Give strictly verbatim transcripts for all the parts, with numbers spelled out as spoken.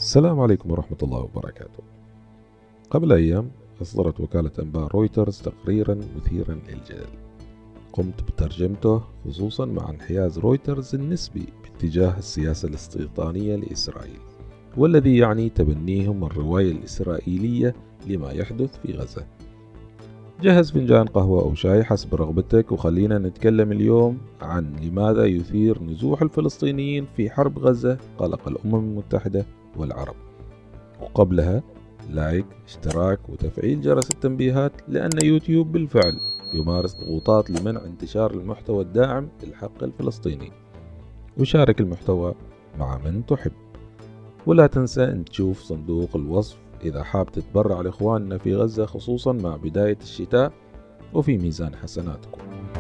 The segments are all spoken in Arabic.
السلام عليكم ورحمة الله وبركاته. قبل أيام أصدرت وكالة أنباء رويترز تقريرا مثيرا للجدل، قمت بترجمته خصوصا مع انحياز رويترز النسبي باتجاه السياسة الاستيطانية لإسرائيل، والذي يعني تبنيهم الرواية الإسرائيلية لما يحدث في غزة. جهز فنجان قهوة أو شاي حسب رغبتك، وخلينا نتكلم اليوم عن لماذا يثير نزوح الفلسطينيين في حرب غزة قلق الأمم المتحدة والعرب. وقبلها لايك، اشتراك وتفعيل جرس التنبيهات، لأن يوتيوب بالفعل يمارس ضغوطات لمنع انتشار المحتوى الداعم للحق الفلسطيني. وشارك المحتوى مع من تحب، ولا تنسى أن تشوف صندوق الوصف إذا حاب تتبرع لإخواننا في غزة، خصوصا مع بداية الشتاء وفي ميزان حسناتكم.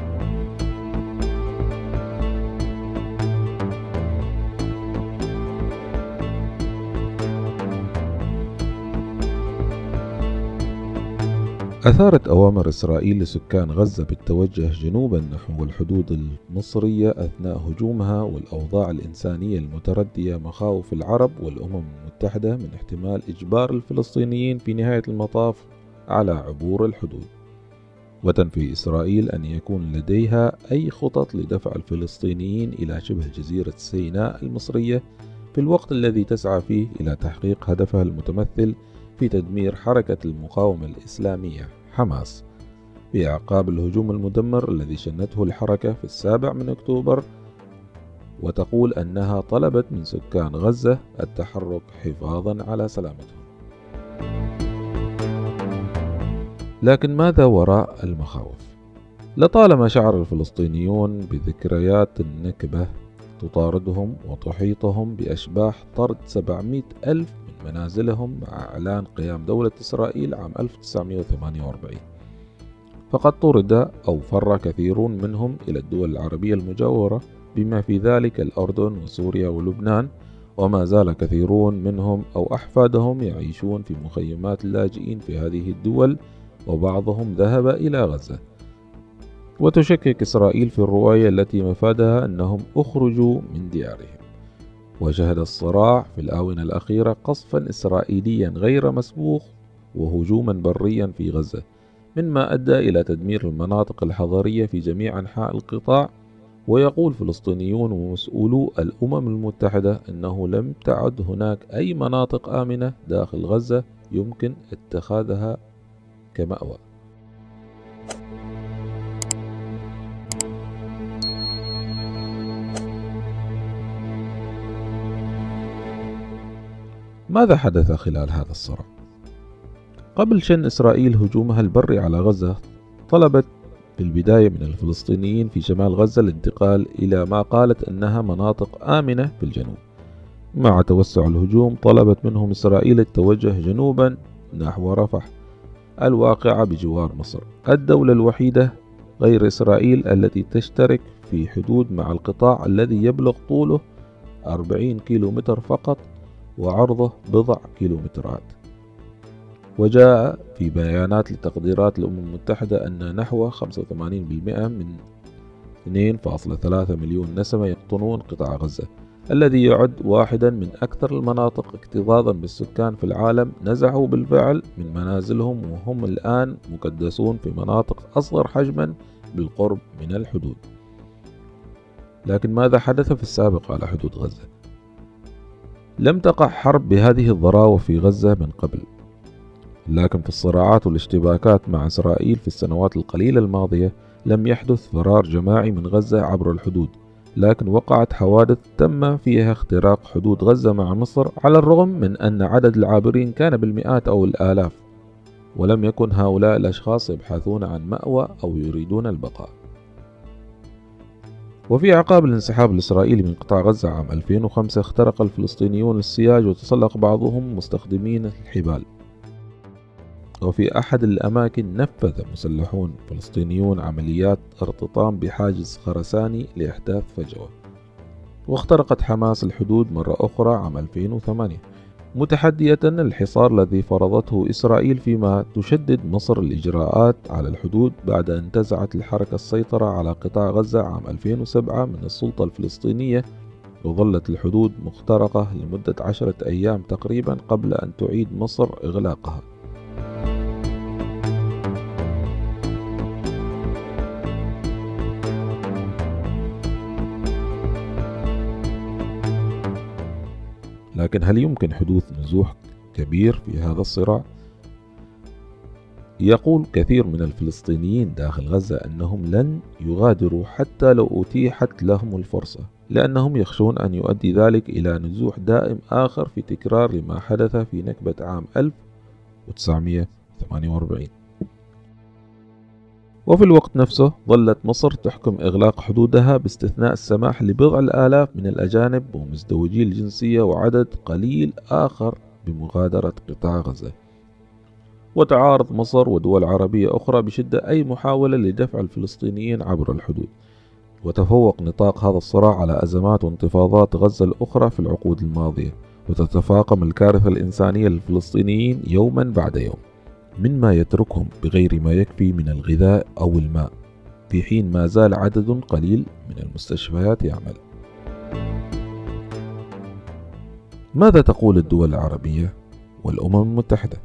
أثارت أوامر إسرائيل لسكان غزة بالتوجه جنوبا نحو الحدود المصرية أثناء هجومها والأوضاع الإنسانية المتردية مخاوف العرب والأمم المتحدة من احتمال إجبار الفلسطينيين في نهاية المطاف على عبور الحدود، وتنفي إسرائيل أن يكون لديها أي خطط لدفع الفلسطينيين إلى شبه جزيرة سيناء المصرية في الوقت الذي تسعى فيه إلى تحقيق هدفها المتمثل في تدمير حركة المقاومة الإسلامية حماس في أعقاب الهجوم المدمر الذي شنته الحركة في السابع من أكتوبر، وتقول أنها طلبت من سكان غزة التحرك حفاظا على سلامتهم. لكن ماذا وراء المخاوف؟ لطالما شعر الفلسطينيون بذكريات النكبة تطاردهم وتحيطهم بأشباح طرد سبعمائة ألف من منازلهم مع إعلان قيام دولة إسرائيل عام ألف وتسعمائة وثمانية وأربعين. فقد طرد أو فر كثيرون منهم إلى الدول العربية المجاورة، بما في ذلك الأردن وسوريا ولبنان، وما زال كثيرون منهم أو أحفادهم يعيشون في مخيمات اللاجئين في هذه الدول، وبعضهم ذهب إلى غزة. وتشكك إسرائيل في الرواية التي مفادها أنهم أخرجوا من ديارهم. وشهد الصراع في الآونة الأخيرة قصفا إسرائيليا غير مسبوق وهجوما بريا في غزة، مما أدى إلى تدمير المناطق الحضرية في جميع أنحاء القطاع. ويقول فلسطينيون ومسؤولو الأمم المتحدة أنه لم تعد هناك أي مناطق آمنة داخل غزة يمكن اتخاذها كمأوى. ماذا حدث خلال هذا الصراع؟ قبل شن إسرائيل هجومها البري على غزة، طلبت في البداية من الفلسطينيين في شمال غزة الانتقال إلى ما قالت أنها مناطق آمنة في الجنوب. مع توسع الهجوم طلبت منهم إسرائيل التوجه جنوبا نحو رفح الواقعة بجوار مصر، الدولة الوحيدة غير إسرائيل التي تشترك في حدود مع القطاع الذي يبلغ طوله أربعين كيلومتر فقط وعرضه بضع كيلومترات. وجاء في بيانات لتقديرات الأمم المتحدة أن نحو خمسة وثمانين بالمئة من اثنين فاصلة ثلاثة مليون نسمة يقطنون قطاع غزة، الذي يعد واحدا من أكثر المناطق اكتظاظا بالسكان في العالم، نزحوا بالفعل من منازلهم وهم الآن مكدسون في مناطق أصغر حجما بالقرب من الحدود. لكن ماذا حدث في السابق على حدود غزة؟ لم تقع حرب بهذه الضراوة في غزة من قبل، لكن في الصراعات والاشتباكات مع إسرائيل في السنوات القليلة الماضية لم يحدث فرار جماعي من غزة عبر الحدود، لكن وقعت حوادث تم فيها اختراق حدود غزة مع مصر، على الرغم من أن عدد العابرين كان بالمئات أو الآلاف، ولم يكن هؤلاء الأشخاص يبحثون عن مأوى أو يريدون البقاء. وفي أعقاب الانسحاب الإسرائيلي من قطاع غزة عام ألفين وخمسة اخترق الفلسطينيون السياج وتسلق بعضهم مستخدمين الحبال. وفي أحد الأماكن نفذ مسلحون فلسطينيون عمليات ارتطام بحاجز خرساني لإحداث فجوة. واخترقت حماس الحدود مرة أخرى عام ألفين وثمانية متحدية الحصار الذي فرضته إسرائيل، فيما تشدد مصر الإجراءات على الحدود بعد أن انتزعت الحركة السيطرة على قطاع غزة عام ألفين وسبعة من السلطة الفلسطينية وظلت الحدود مخترقة لمدة عشرة أيام تقريبا قبل أن تعيد مصر إغلاقها. لكن هل يمكن حدوث نزوح كبير في هذا الصراع؟ يقول كثير من الفلسطينيين داخل غزة أنهم لن يغادروا حتى لو أتيحت لهم الفرصة، لأنهم يخشون أن يؤدي ذلك إلى نزوح دائم آخر في تكرار لما حدث في نكبة عام ألف وتسعمئة وثمانية وأربعين. وفي الوقت نفسه ظلت مصر تحكم إغلاق حدودها باستثناء السماح لبضع الآلاف من الأجانب ومزدوجي الجنسية وعدد قليل آخر بمغادرة قطاع غزة. وتعارض مصر ودول عربية أخرى بشدة أي محاولة لدفع الفلسطينيين عبر الحدود. وتفوق نطاق هذا الصراع على أزمات وانتفاضات غزة الأخرى في العقود الماضية، وتتفاقم الكارثة الإنسانية للفلسطينيين يوما بعد يوم، مما يتركهم بغير ما يكفي من الغذاء أو الماء، في حين ما زال عدد قليل من المستشفيات يعمل. ماذا تقول الدول العربية والأمم المتحدة؟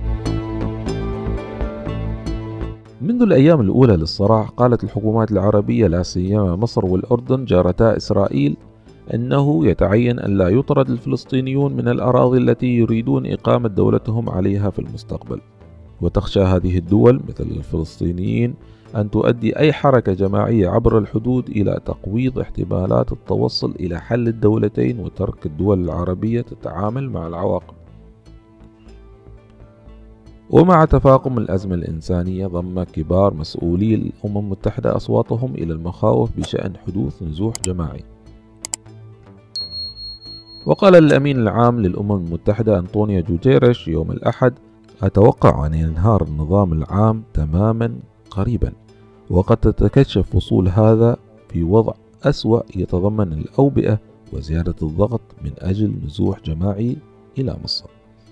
منذ الأيام الأولى للصراع قالت الحكومات العربية لا سيما مصر والأردن جارتا إسرائيل أنه يتعين أن لا يطرد الفلسطينيون من الأراضي التي يريدون إقامة دولتهم عليها في المستقبل. وتخشى هذه الدول مثل الفلسطينيين أن تؤدي أي حركة جماعية عبر الحدود إلى تقويض احتمالات التوصل إلى حل الدولتين وترك الدول العربية تتعامل مع العواقب. ومع تفاقم الأزمة الإنسانية ضم كبار مسؤولي الأمم المتحدة أصواتهم إلى المخاوف بشأن حدوث نزوح جماعي. وقال الأمين العام للأمم المتحدة أنطونيو جوتيريش يوم الأحد: أتوقع أن ينهار النظام العام تماما قريبا، وقد تتكشف فصول هذا في وضع أسوأ يتضمن الأوبئة وزيادة الضغط من أجل نزوح جماعي إلى مصر.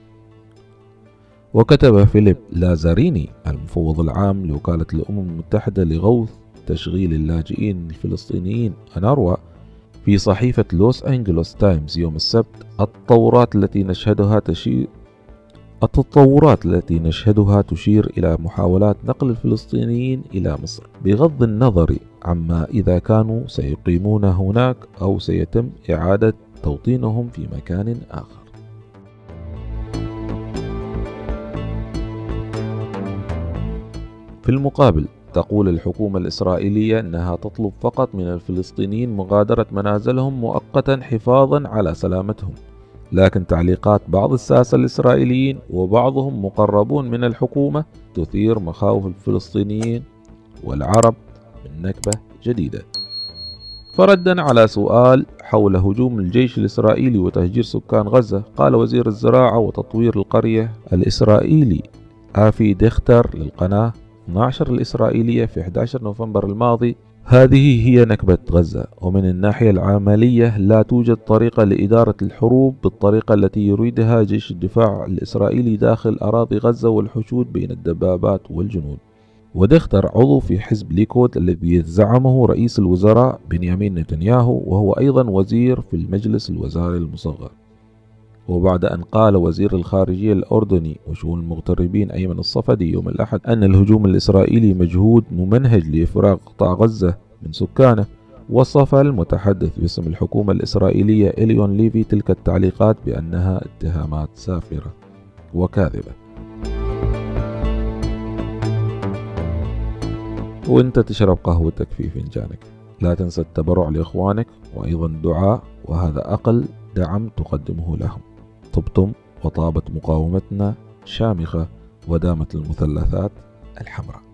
وكتب فيليب لازاريني المفوض العام لوكالة الأمم المتحدة لغوث تشغيل اللاجئين الفلسطينيين أناروا في صحيفة لوس أنجلوس تايمز يوم السبت: التطورات التي نشهدها تشير التطورات التي نشهدها تشير إلى محاولات نقل الفلسطينيين إلى مصر، بغض النظر عما إذا كانوا سيقيمون هناك أو سيتم إعادة توطينهم في مكان آخر. في المقابل تقول الحكومة الإسرائيلية أنها تطلب فقط من الفلسطينيين مغادرة منازلهم مؤقتا حفاظا على سلامتهم، لكن تعليقات بعض الساسة الإسرائيليين وبعضهم مقربون من الحكومة تثير مخاوف الفلسطينيين والعرب من نكبة جديدة. فردا على سؤال حول هجوم الجيش الإسرائيلي وتهجير سكان غزة، قال وزير الزراعة وتطوير القرية الإسرائيلي آفي ديختر للقناة اثني عشر الإسرائيلية في أحد عشر نوفمبر الماضي: هذه هي نكبة غزة، ومن الناحية العملية لا توجد طريقة لإدارة الحروب بالطريقة التي يريدها جيش الدفاع الإسرائيلي داخل أراضي غزة والحشود بين الدبابات والجنود. وديختر عضو في حزب ليكود الذي زعمه رئيس الوزراء بنيامين نتنياهو، وهو أيضا وزير في المجلس الوزاري المصغر. وبعد أن قال وزير الخارجية الأردني وشؤون المغتربين أيمن الصفدي يوم الأحد أن الهجوم الإسرائيلي مجهود ممنهج لإفراغ قطاع غزة من سكانه، وصف المتحدث باسم الحكومة الإسرائيلية إليون ليفي تلك التعليقات بأنها اتهامات سافرة وكاذبة. وانت تشرب قهوتك في فنجانك، لا تنسى التبرع لإخوانك وأيضا الدعاء، وهذا أقل دعم تقدمه لهم. طبتم وطابت مقاومتنا شامخة ودامت المثلثات الحمراء.